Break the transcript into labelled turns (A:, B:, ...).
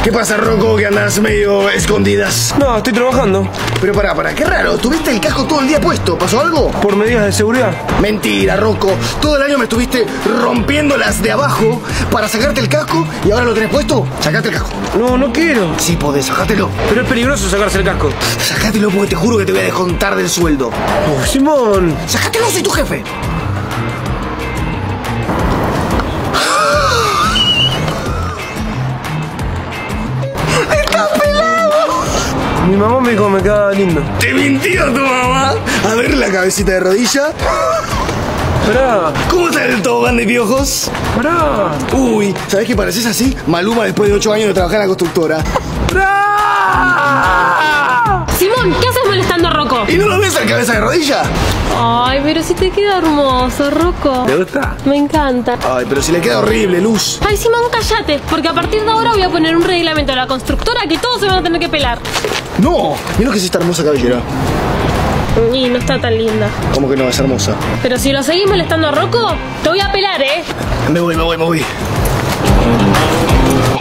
A: ¿Qué pasa, Rocco, que andás medio escondidas?
B: No, estoy trabajando.
A: Pero pará, qué raro. ¿Tuviste el casco todo el día puesto? ¿Pasó algo?
B: Por medidas de seguridad.
A: Mentira, Rocco. Todo el año me estuviste rompiéndolas de abajo para sacarte el casco y ahora lo tenés puesto. Sacate el casco.
B: No, no quiero.
A: Sí podés, sacátelo.
B: Pero es peligroso sacarse el casco.
A: Sacátelo porque te juro que te voy a descontar del sueldo.
B: Oh, Simón.
A: Sacátelo, soy tu jefe.
B: Mi mamá me dijo que me quedaba lindo.
A: ¿Te mintió tu mamá? A ver la cabecita de rodilla.
B: Pará.
A: ¿Cómo está el tobogán de piojos?
B: Pará.
A: Uy, ¿sabés qué pareces así? Maluma después de 8 años de trabajar en la constructora.
B: ¡Pará!
C: Simón, ¿qué haces molestando a Rocco?
A: ¿Y no lo ves al cabeza de rodilla?
C: Ay, pero si te queda hermoso, Rocco.
B: ¿Te gusta?
C: Me encanta.
A: Ay, pero si le queda horrible, Luz.
C: Ay, Simón, cállate, porque a partir de ahora voy a poner un reglamento a la constructora que todos se van a tener que pelar.
A: No, mira que es esta hermosa cabellera.
C: Y no está tan linda.
A: ¿Cómo que no? Es hermosa.
C: Pero si lo seguís molestando a Rocco, te voy a pelar, ¿eh?
A: Me voy.